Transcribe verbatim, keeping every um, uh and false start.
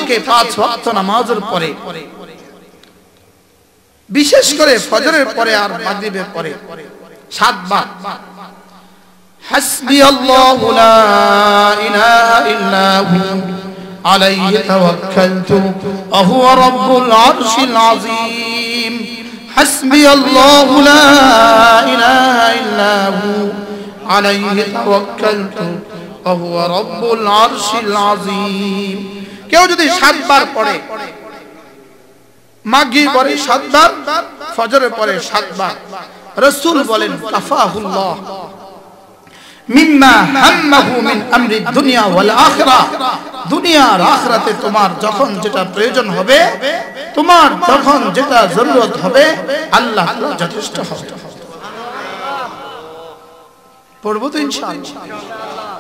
থাকে পাঁচ ওয়াক্ত নামাজের পরে, বিশেষ করে ফজরের পরে আর মাগরিবের পরে সাতবার হাসবি আল্লাহু লা ইলাহা ইল্লা হু আলাইহি তাওয়াক্কালতু ওয়া হুয়া রাব্বুল আরশিল আযীম। হাসবি আল্লাহু লা ইলাহা ইল্লা হু আলাইহি তাওয়াক্কালতু ওয়া হুয়া রাব্বুল আরশিল আযীম। কেউ যদি সাতবার পড়ে, মাগরিব পরে সাতবার, ফজরের পরে সাতবার, রাসূল বলেন কাফাহুল্লাহ মিম্মা হাম্মাহু মিন আমরি দুনিয়া ওয়াল আখিরাহ। দুনিয়া আর আখিরাতে তোমার যখন যেটা প্রয়োজন হবে, তোমার যখন যেটা জরুরত হবে, আল্লাহ তাআলা যথেষ্ট হবে। পড়বো তো ইনশাআল্লাহ।